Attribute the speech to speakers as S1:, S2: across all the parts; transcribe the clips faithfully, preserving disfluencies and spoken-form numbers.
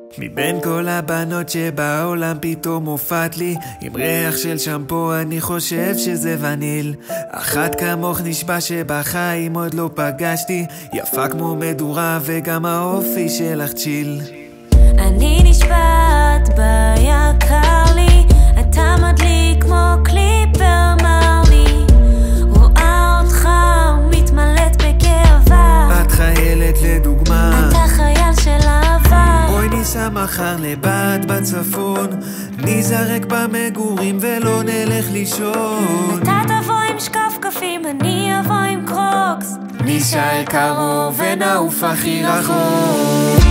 S1: מבין כל הבנות שבעולם פתאום הופעת לי עם ריח של שמפו, אני חושב שזה וניל. אחת כמוך נשבע שבחיים עוד לא פגשתי, יפה כמו מדורה וגם האופי שלך צ'יל.
S2: אני נשבעת ביקר לי, אתה מדליק כמו קליפר מרלי, רואה אותך מתמלאת בגאווה,
S1: את חיילת לדוגמה,
S2: אתה חייל של אהבה.
S1: בואי ניסע מחר לבד בצפון, נזרק במגורים ולא נלך לישון.
S2: אתה תבוא עם שקף קפים, אני אבוא עם קרוקס,
S1: נשאר קרוב ונעוף הכי רחוק.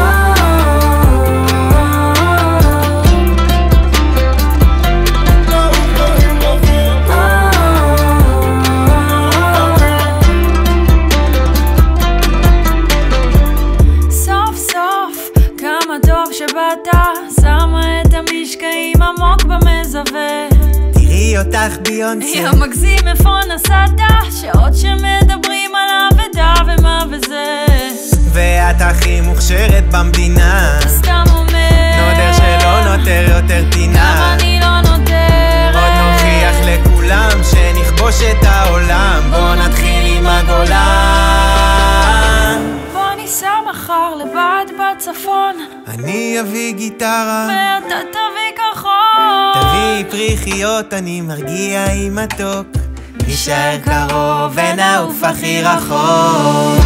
S2: שבאת, שמה את המשקעים עמוק במזווה,
S3: תראי אותך ביונסה,
S2: יא מגזים איפה נסעת, שעות שמדברים על אבדה ומה וזה,
S3: ואת הכי מוכשרת במדינה,
S2: סתם אומר
S3: נודר שלא נותר יותר טינה,
S2: גם אני לא נותרת,
S3: עוד נוכיח לכולם שנכבוש את העולם, בוא נתחיל עם הגולן.
S2: בוא ניסע מחר לבד בצפון,
S3: אני אביא גיטרה
S2: ואתה תביא כחול,
S3: תביא פריחיות, אני מרגיע עם מתוק, נשאר קרוב ונעוף הכי רחוק.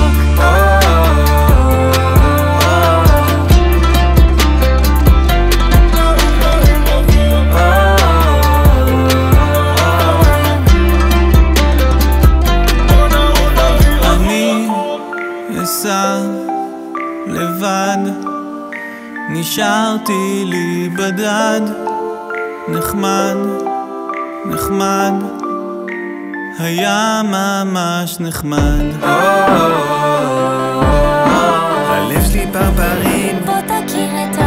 S3: אני אסע לבד, נשארתי לי בדד, נחמד, נחמד, היה ממש נחמד.
S1: הלב שלי פרפרים,
S2: בוא תכיר את